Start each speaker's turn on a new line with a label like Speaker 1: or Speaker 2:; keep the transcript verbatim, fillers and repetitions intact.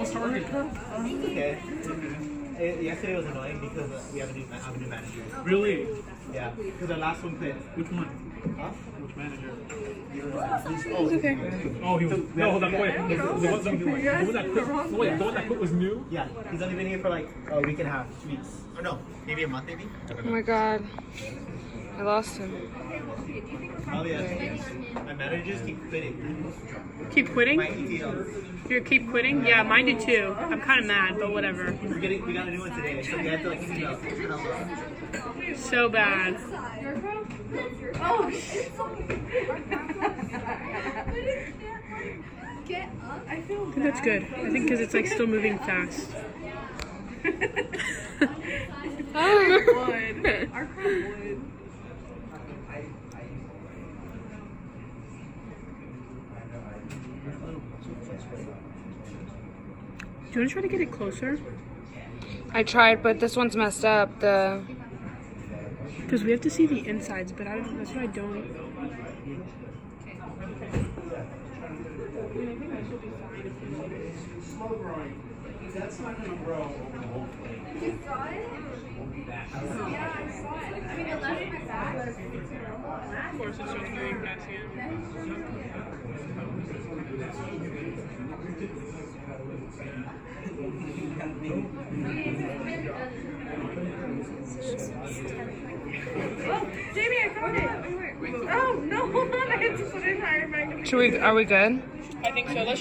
Speaker 1: all started.
Speaker 2: Okay. It, yesterday was annoying because uh, we have a new, I have a new manager.
Speaker 1: Really?
Speaker 2: Yeah, because our last one quit.
Speaker 1: Which one?
Speaker 2: Huh?
Speaker 1: Which manager?
Speaker 2: Oh,
Speaker 3: okay.
Speaker 1: Oh, he was.
Speaker 2: So,
Speaker 1: no, hold on,
Speaker 2: yeah,
Speaker 1: wait.
Speaker 2: yeah,
Speaker 1: The, the, the, the, the, the one that quit. No, wait, the one that quit was new.
Speaker 2: Yeah, he's only been here for like a week and a half, two weeks. Oh no, maybe a month, maybe.
Speaker 3: Oh my god. I lost him.
Speaker 2: Oh yeah. My managers keep quitting.
Speaker 4: Keep quitting?
Speaker 2: My E T Ls.
Speaker 4: You keep quitting? Yeah, mine did too. I'm kind of mad, but whatever.
Speaker 2: We're getting, we got a new one today, so we had to like clean up.
Speaker 4: So bad.
Speaker 5: Oh shit. Get up. I feel
Speaker 4: I think that's good. I think because it's like still moving fast.
Speaker 5: Our wood. Our wood.
Speaker 4: Do you want to try to get it closer?
Speaker 3: I tried, but this one's messed up. The
Speaker 4: Because we have to see the insides, but I don't. That's what I don't.
Speaker 1: That's not gonna grow.
Speaker 5: You saw it? Yeah, I saw it. I mean, it left my back.
Speaker 4: Of course, it's just moving fast again.
Speaker 5: Oh, Jamie, I found it. Wait, wait. Oh, no, hold on. I had to put it higher back.
Speaker 3: should we? Are we good?
Speaker 4: I think so. Let's